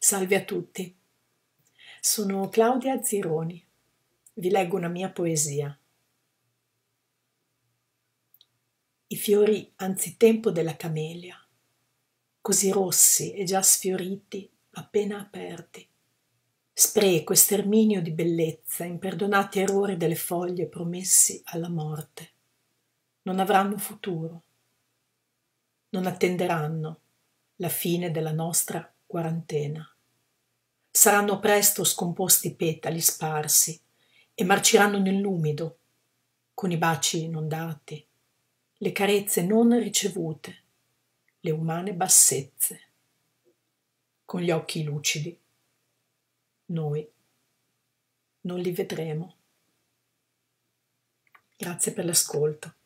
Salve a tutti, sono Claudia Zironi, vi leggo una mia poesia. I fiori anzitempo della camelia, così rossi e già sfioriti, appena aperti. Spreco e sterminio di bellezza, imperdonati errori delle foglie promessi alla morte. Non avranno futuro, non attenderanno la fine della nostra quarantena. Saranno presto scomposti petali sparsi e marciranno nell'umido, con i baci non dati, le carezze non ricevute, le umane bassezze. Con gli occhi lucidi, noi non li vedremo. Grazie per l'ascolto.